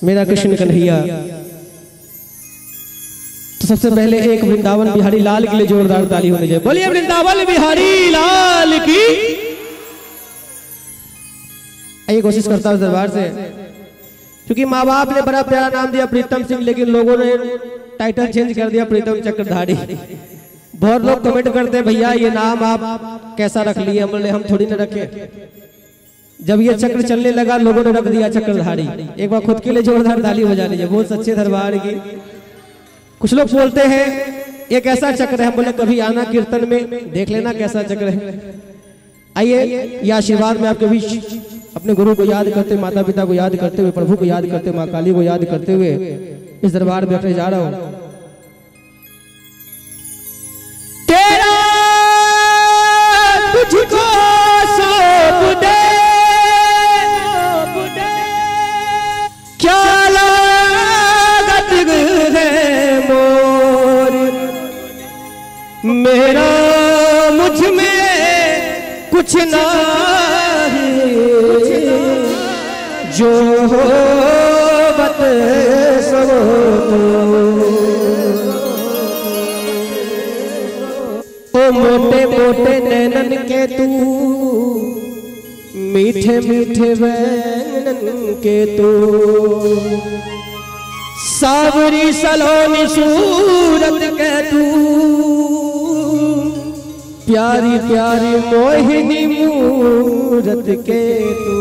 मेरा कृष्ण कन्हैया। तो सबसे पहले एक वृंदावन बिहारी लाल के लिए जोरदार ताली होनी चाहिए। बोलिए वृंदावन बिहारी लाल की। आइए कोशिश करता हूं दरबार से, क्योंकि माँ बाप ने बड़ा प्यारा नाम दिया प्रीतम सिंह, लेकिन लोगों ने टाइटल चेंज कर दिया प्रीतम चक्रधारी। बहुत लोग कमेंट करते हैं भैया ये नाम आप कैसा रख लिए, हम थोड़ी ना रखे। जब ये चक्र चलने लगा लोगों ने रख दिया चक्रधारी। एक बार खुद के लिए जोरदार ताली हो जानी चाहिए, बहुत सच्चे दरबार की। कुछ लोग बोलते हैं ये कैसा चक्र है, हम बोले कभी आना कीर्तन में देख लेना कैसा चक्र है। आइए ये आशीर्वाद में आपके बीच अपने गुरु को याद करते, माता पिता को याद करते हुए, प्रभु को याद करते, माँ काली को याद करते हुए इस दरबार में बैठने जा रहा हूं। तेरा तुझको सौंप दे क्या लागत है मोर, मेरा मुझ में कुछ नहीं, जो होवत सो ओ मोटे मोटे नैनन के तू, मीठे मीठे बैनन के तू, सावरी सलोनी सूरत के तू, प्यारी प्यारी मोहिनी मूरत के तू,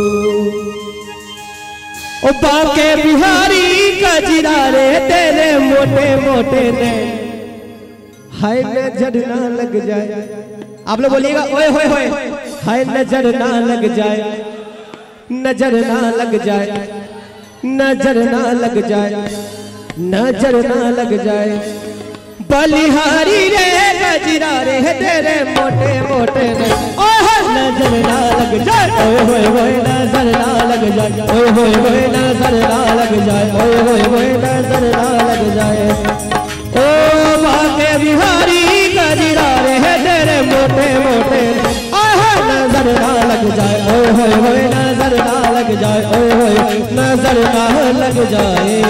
ओ बाके बिहारी कजरा रे तेरे मोटे मोटे ने, हाय नजर ना लग जाए। आप लोग बोलिएगा ओए होए होए, हाय नजर ना लग जाए, नजर ना लग जाए, नजर ना लग जाए, नजर ना लग जाए, बलिहारी रे गजरा रे तेरे मोटे मोटे ने, नजर ना लग जाए, ओए होए होए नजर ना लग जाए, ओए होए होए नजर ना लग जाए, ओए होए होए नजर ना लग जाए, ओ बाके बिहारी गजरा रे तेरे मोटे मोटे ने, नजर ना लग जाए, ओए होए होए नजर ना लग जाए, ओए होए नजर ना लग जाए।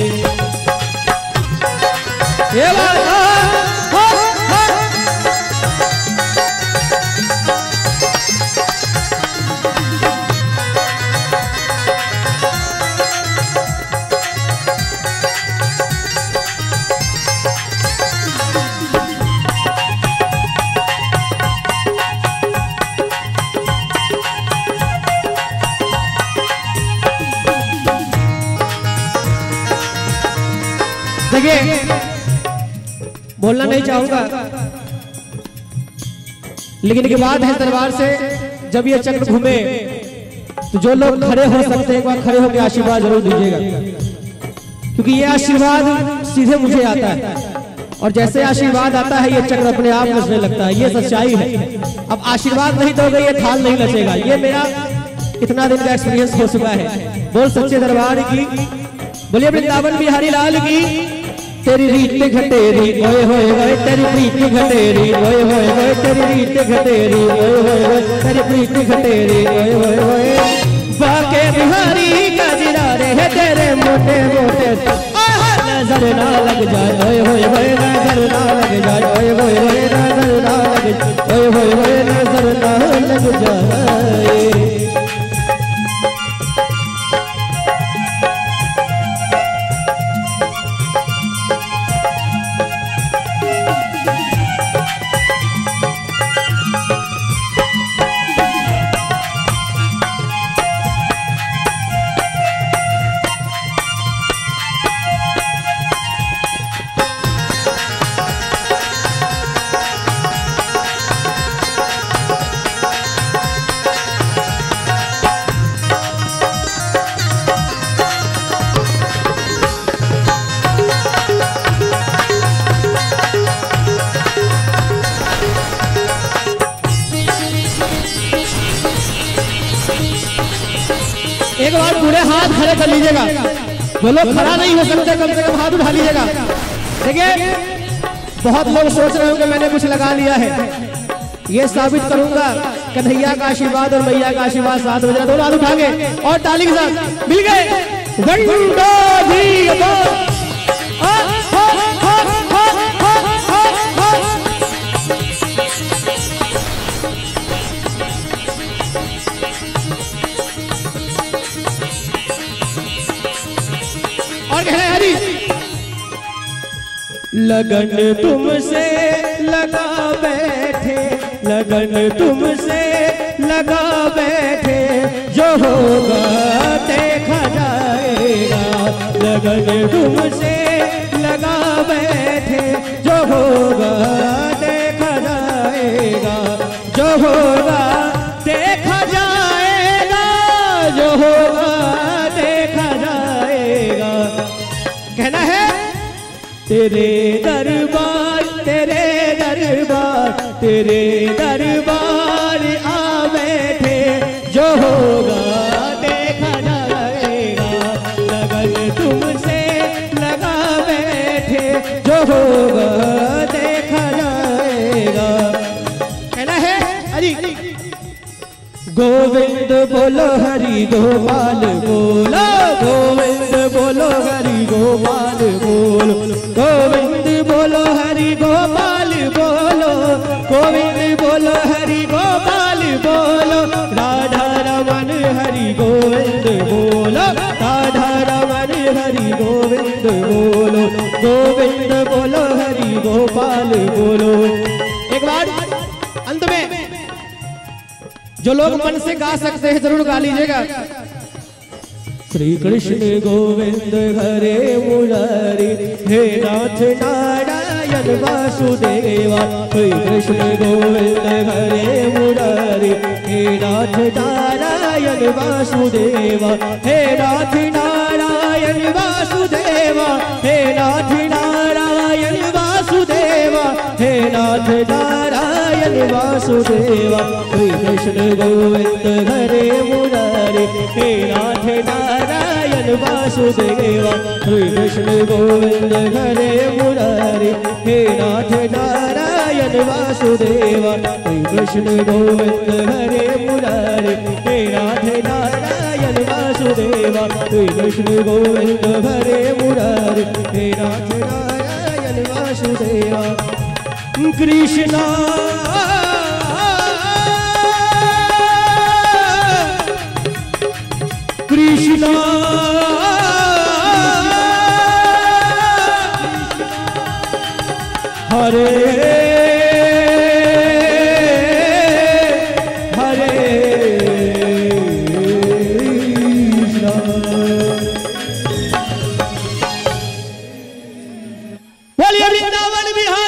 ये बात देखिए, बोलना नहीं चाहूंगा, लेकिन एक बात है दरबार से, जब ये चक्र घूमे तो जो लोग खड़े हो सकते हैं एक बार खड़े होकर आशीर्वाद जरूर दीजिएगा, क्योंकि ये आशीर्वाद सीधे मुझे आता है, और जैसे आशीर्वाद आता है ये चक्र अपने आप नचने लगता है। ये सच्चाई है। अब आशीर्वाद नहीं दोगे ये थाल नहीं नचेगा। ये मेरा इतना दिन का एक्सपीरियंस हो चुका है। बोल सच्चे दरबार की, बोलिए वृंदावन बिहारी लाल की। तेरी रीत घटेरी ओए होए होए, तेरी प्रीति घटेरी ओए होए होए, तेरी रीत घटेरी ओए होए होए, तेरी प्रीति घटेरी ओए होए होए, बाके बिहारी गजरा रे तेरे मोटे मोटे, नजर ना लग जाए, ओए होए होए नजर ना लग जाए, ओए होए होए नजर ना लग जाए, ओए होए होए नजर ना लग जाए। एक बार पूरे हाथ खड़े कर लीजिएगा, जो लोग खड़ा नहीं हो सकते कम से कम हाथ उठा लीजिएगा। देखिए बहुत लोग सोच रहे होंगे मैंने कुछ लगा लिया है, ये साबित करूंगा कन्हैया का आशीर्वाद और मैया का आशीर्वाद साथ हो जाए। दोनों हाथ उठाएंगे और ताली के साथ मिल गए। और कहना है हरी। लगन तुमसे लगा बैठे, लगन तुमसे लगा बैठे, जो होगा देखा जाएगा। लगन तुमसे लगा बैठे, जो होगा देखा जाएगा, जो होगा देखा जाएगा, जो होगा देखा जाएगा। कहना है तेरे दरबार, तेरे दरबार, तेरे दरबार आ बैठे, जो होगा देखा जाएगा। लगन तुमसे लगा बैठे, जो होगा देखा जाएगा। कहना है हरि गोविंद बोलो हरि गोपाल बोलो, गोविंद बोलो हरि गोपाल बोलो, गोविंद बोलो हरि गोपाल बोलो, गोविंद बोलो हरि गोपाल बोलो। राधा रमन हरि गोविंद बोलो, राधा रमन हरि गोविंद बोलो, गोविंद बोलो हरि गोपाल बोलो। एक बार अंत में जो लोग मन से गा सकते हैं जरूर गा लीजिएगा। श्री कृष्ण गोविंद हरे मुरारी, हे नाथ नारायण वासुदेवा। श्री कृष्ण गोविंद हरे मुरारी, हे नाथ नारायण वासुदेवा, हे नाथ नारायण वासुदेवा, हे नाथ नारायण वासुदेवा, हे नाथ नारायण वासुदेवा। श्री कृष्ण गोविंद हरे मुरारी, हे नाथ नारायण वासुदेवा। श्री कृष्ण गोविंद हरे मुरारी, हे नाथ नारायण वासुदेवा। श्री कृष्ण गोविंद हरे मुरारी, हे नाथ नारायण वासुदेवा। श्री कृष्ण गोविंद हरे मुरारी, हे नाथ नारायण वासुदेवा। कृष्णा कृष्णा हरे हरे कृष्णा। बोलिए वृंदावन बिहार।